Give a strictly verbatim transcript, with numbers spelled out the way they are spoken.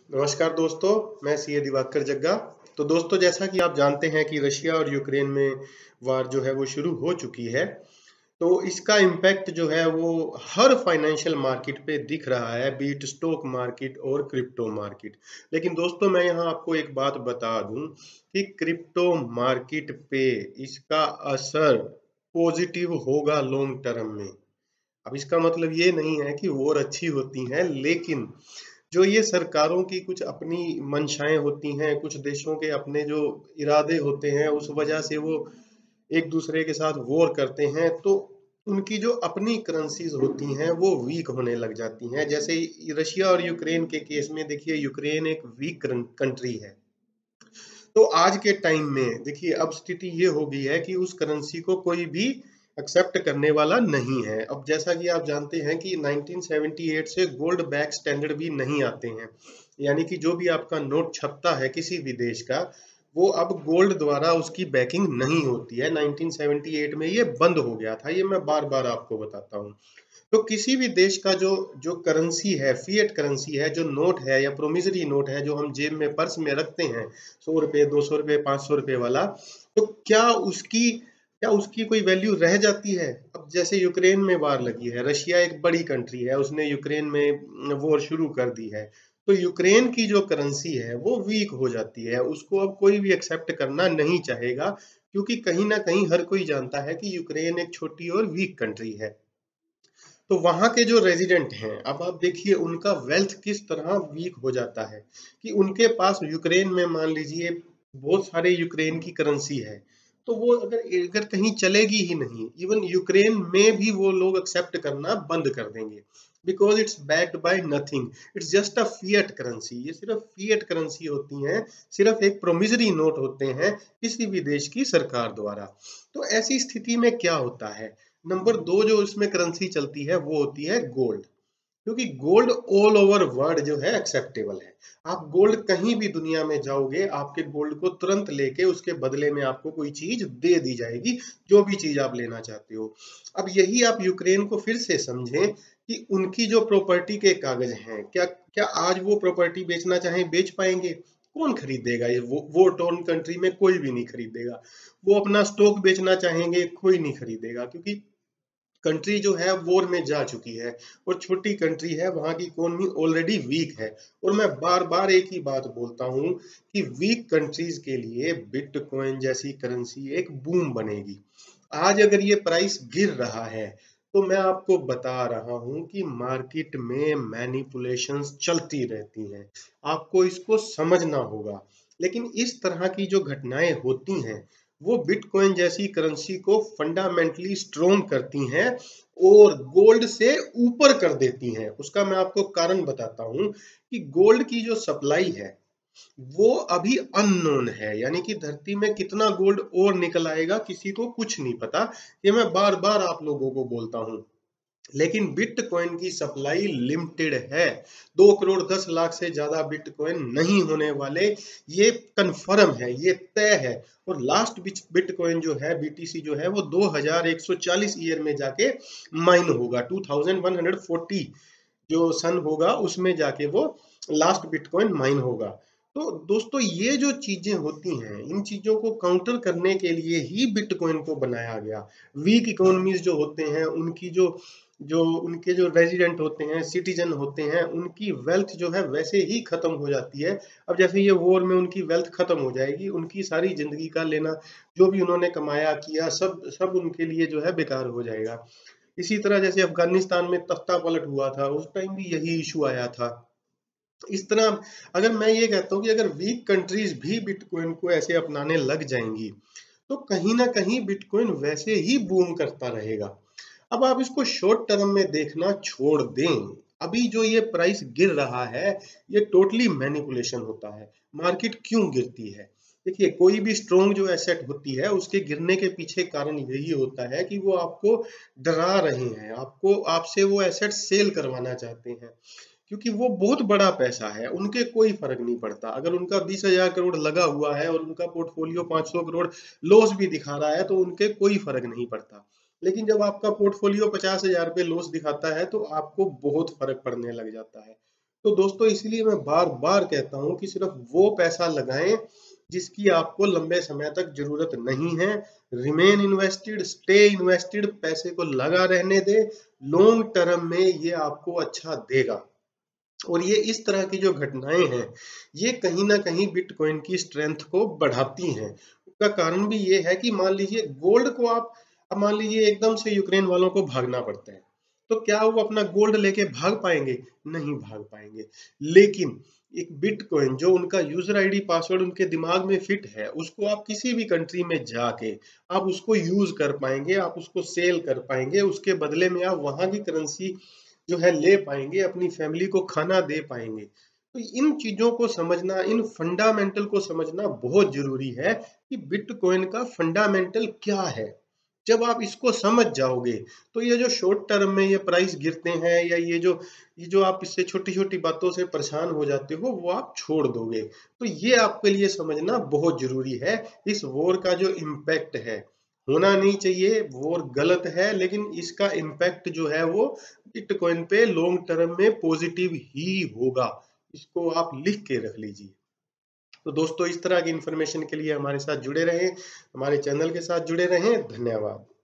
नमस्कार दोस्तों, मैं सीए दिवाकर जग्गा। तो दोस्तों, जैसा कि आप जानते हैं कि रशिया और यूक्रेन में वार जो है वो शुरू हो चुकी है। तो इसका इम्पैक्ट जो है वो हर फाइनेंशियल मार्केट पे दिख रहा है, बीट स्टॉक मार्केट और क्रिप्टो मार्केट। लेकिन दोस्तों, मैं यहाँ आपको एक बात बता दूं कि क्रिप्टो मार्केट पे इसका असर पॉजिटिव होगा लॉन्ग टर्म में। अब इसका मतलब ये नहीं है कि वॉर अच्छी होती है, लेकिन जो ये सरकारों की कुछ अपनी मंशाएं होती हैं, कुछ देशों के अपने जो इरादे होते हैं, उस वजह से वो एक दूसरे के साथ वॉर करते हैं, तो उनकी जो अपनी करेंसीज होती हैं वो वीक होने लग जाती हैं। जैसे रशिया और यूक्रेन के केस में देखिए, यूक्रेन एक वीक कंट्री है। तो आज के टाइम में देखिए, अब स्थिति ये हो गई है कि उस करेंसी को कोई भी एक्सेप्ट करने वाला नहीं है। अब जैसा कि आप जानते हैं कि नाइनटीन सेवेंटी एट से गोल्ड बैक स्टैंडर्ड भी नहीं आते हैं, यानी कि जो भी आपका नोट छपता है किसी भी देश का, वो अब गोल्ड द्वारा उसकी बैकिंग नहीं होती है। नाइनटीन सेवेंटी एट में ये बंद हो गया था, ये मैं बार बार आपको बताता हूँ। तो किसी भी देश का जो जो करेंसी है, फिएट करेंसी है, जो नोट है या प्रोमिसरी नोट है, जो हम जेब में पर्स में रखते हैं, सौ रुपए, दो सौ रुपए, पांच सौ रुपए वाला, तो क्या उसकी क्या उसकी कोई वैल्यू रह जाती है? अब जैसे यूक्रेन में वार लगी है, रशिया एक बड़ी कंट्री है, उसने यूक्रेन में वॉर शुरू कर दी है, तो यूक्रेन की जो करेंसी है वो वीक हो जाती है। उसको अब कोई भी एक्सेप्ट करना नहीं चाहेगा, क्योंकि कहीं ना कहीं हर कोई जानता है कि यूक्रेन एक छोटी और वीक कंट्री है। तो वहां के जो रेजिडेंट हैं, अब आप देखिए उनका वेल्थ किस तरह वीक हो जाता है कि उनके पास यूक्रेन में मान लीजिए बहुत सारे यूक्रेन की करेंसी है, तो वो अगर अगर कहीं चलेगी ही नहीं, इवन यूक्रेन में भी वो लोग एक्सेप्ट करना बंद कर देंगे, because it's backed by nothing. It's just a fiat currency. ये सिर्फ फिएट करेंसी होती हैं, सिर्फ एक प्रोमिसरी नोट होते हैं किसी भी देश की सरकार द्वारा। तो ऐसी स्थिति में क्या होता है? नंबर दो जो इसमें करेंसी चलती है वो होती है गोल्ड, क्योंकि गोल्ड ऑल ओवर वर्ल्ड जो है एक्सेप्टेबल है। आप गोल्ड कहीं भी दुनिया में जाओगे, आपके गोल्ड को तुरंत लेके उसके बदले में आपको कोई चीज दे दी जाएगी, जो भी चीज आप लेना चाहते हो। अब यही आप यूक्रेन को फिर से समझें कि उनकी जो प्रॉपर्टी के कागज हैं, क्या क्या आज वो प्रॉपर्टी बेचना चाहें बेच पाएंगे? कौन खरीदेगा? वो वो टोन कंट्री में कोई भी नहीं खरीदेगा। वो अपना स्टॉक बेचना चाहेंगे, कोई नहीं खरीदेगा, क्योंकि कंट्री जो है वॉर में जा चुकी है और छोटी कंट्री है, वहां की इकोनॉमी ऑलरेडी वीक है। और मैं बार बार एक ही बात बोलता हूं कि वीक कंट्रीज के लिए बिटकॉइन जैसी करेंसी एक बूम बनेगी। आज अगर ये प्राइस गिर रहा है, तो मैं आपको बता रहा हूं कि मार्केट में मैनिपुलेशंस चलती रहती हैं, आपको इसको समझना होगा। लेकिन इस तरह की जो घटनाएं होती हैं, वो बिटकॉइन जैसी करेंसी को फंडामेंटली स्ट्रोंग करती हैं और गोल्ड से ऊपर कर देती हैं। उसका मैं आपको कारण बताता हूं कि गोल्ड की जो सप्लाई है वो अभी अननोन है, यानी कि धरती में कितना गोल्ड और निकल आएगा किसी को कुछ नहीं पता। ये मैं बार बार आप लोगों को बोलता हूं। लेकिन बिटकॉइन की सप्लाई लिमिटेड है। दो करोड़ दस लाख से ज्यादा बिटकॉइन नहीं होने वाले, ये कंफर्म है, ये तय है। और लास्ट बिटकॉइन जो है, बीटीसी जो है, वो दो हज़ार एक सौ चालीस ईयर में जाके माइन होगा। Two thousand one hundred forty जो सन होगा उसमें जाके वो लास्ट बिटकॉइन माइन होगा। तो दोस्तों, ये जो चीजें होती हैं, इन चीजों को काउंटर करने के लिए ही बिटकॉइन को बनाया गया। वीक इकोनॉमीज जो होते हैं, उनकी जो जो उनके जो रेजिडेंट होते हैं, सिटीजन होते हैं, उनकी वेल्थ जो है वैसे ही खत्म हो जाती है। अब जैसे ये वॉर में उनकी वेल्थ खत्म हो जाएगी, उनकी सारी जिंदगी का लेना, जो भी उन्होंने कमाया किया, सब सब उनके लिए जो है बेकार हो जाएगा। इसी तरह जैसे अफगानिस्तान में तख्ता पलट हुआ था, उस टाइम भी यही इशू आया था। इस तरह अगर मैं ये कहता हूँ कि अगर वीक कंट्रीज भी बिटकॉइन को ऐसे अपनाने लग जाएंगी, तो कहीं ना कहीं बिटकॉइन वैसे ही बूम करता रहेगा। अब आप इसको शॉर्ट टर्म में देखना छोड़ दें। अभी जो ये प्राइस गिर रहा है, ये टोटली मैनिपुलेशन होता है। मार्केट क्यों गिरती है? देखिए, कोई भी स्ट्रॉन्ग जो एसेट होती है, उसके गिरने के पीछे कारण यही होता है कि वो आपको डरा रहे हैं, आपको आपसे वो एसेट सेल करवाना चाहते हैं, क्योंकि वो बहुत बड़ा पैसा है, उनके कोई फर्क नहीं पड़ता। अगर उनका बीस हजार करोड़ लगा हुआ है और उनका पोर्टफोलियो पाँच सौ करोड़ लॉस भी दिखा रहा है, तो उनके कोई फर्क नहीं पड़ता। लेकिन जब आपका पोर्टफोलियो पचास हजार रुपये लॉस दिखाता है, तो आपको बहुत फर्क पड़ने लग जाता है। तो दोस्तों इसलिए मैं बार बार कहता हूं कि सिर्फ वो पैसा लगाएं जिसकी आपको लंबे समय तक जरूरत नहीं है। रिमेन इन्वेस्टेड, स्टे इन्वेस्टेड, पैसे को लगा रहने दे, लॉन्ग टर्म में ये आपको अच्छा देगा। और ये इस तरह की जो घटनाएं हैं ये कहीं ना कहीं बिटकॉइन की स्ट्रेंथ को बढ़ाती हैं। उसका कारण भी ये है कि मान लीजिए गोल्ड को आप, अब मान लीजिए एकदम से यूक्रेन वालों को भागना पड़ता है, तो क्या वो अपना गोल्ड लेके भाग पाएंगे? नहीं भाग पाएंगे। लेकिन एक बिटकॉइन जो उनका यूजर आईडी पासवर्ड उनके दिमाग में फिट है, उसको आप किसी भी कंट्री में जाके आप उसको यूज कर पाएंगे, आप उसको सेल कर पाएंगे, उसके बदले में आप वहां की करेंसी जो है ले पाएंगे, अपनी फैमिली को खाना दे पाएंगे। तो इन चीजों को समझना, इन फंडामेंटल को समझना बहुत जरूरी है कि बिटकॉइन का फंडामेंटल क्या है। जब आप इसको समझ जाओगे तो ये जो शॉर्ट टर्म में ये प्राइस गिरते हैं या ये जो ये जो आप इससे छोटी छोटी बातों से परेशान हो जाते हो वो आप छोड़ दोगे। तो ये आपके लिए समझना बहुत जरूरी है। इस वॉर का जो इम्पैक्ट है, होना नहीं चाहिए, वॉर गलत है, लेकिन इसका इम्पैक्ट जो है वो बिटकॉइन पे लॉन्ग टर्म में पॉजिटिव ही होगा। इसको आप लिख के रख लीजिए। तो दोस्तों इस तरह की इंफॉर्मेशन के लिए हमारे साथ जुड़े रहें, हमारे चैनल के साथ जुड़े रहें। धन्यवाद।